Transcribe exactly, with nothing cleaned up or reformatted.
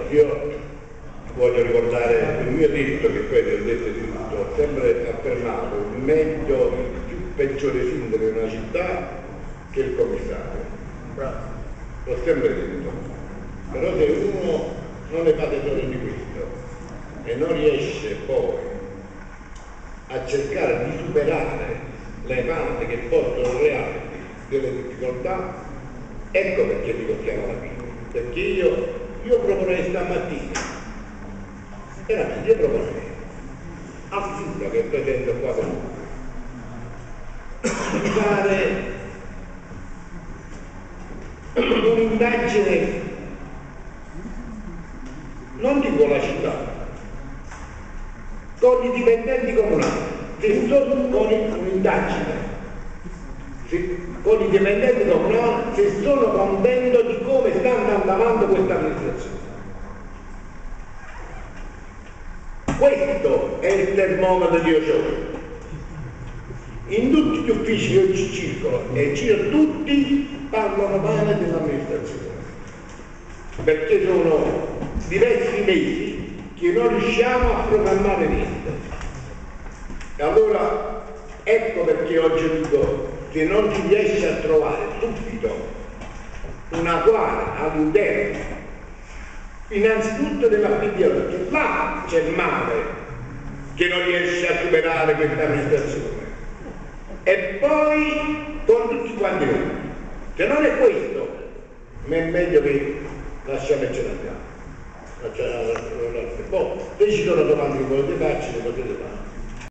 io voglio ricordare il mio diritto, che poi ho detto di tutto, ho sempre affermato il meglio, il più peggiore sindaco di una città che il commissario. L'ho sempre detto. Però se uno non ne fa tesoro di questo e non riesce poi a cercare di superare le pante che portano reali delle difficoltà, ecco perché dico chiamo la vita. Perché io, io proporrei stamattina, veramente io proporrei al sindaco che è presente qua con noi di fare un'indagine, non dico la città, con i dipendenti comunali, se sono con un'indagine con i dipendenti comunali, se sono contento di come sta andando avanti questa amministrazione. Questo è il termometro di Oceano. In tutti gli uffici che io ci circolo e giro, tutti parlano male dell'amministrazione, perché sono diversi mesi che non riusciamo a programmare niente. E allora ecco perché oggi dico che non si riesce a trovare subito una quadra all'interno innanzitutto della P D O, perché là c'è il male che non riesce a superare questa amministrazione, e poi con tutti quanti noi. Se non è questo, ma è meglio che lasciamo e ce l'abbiamo. Poi se ci sono domande che volete farci, le potete fare.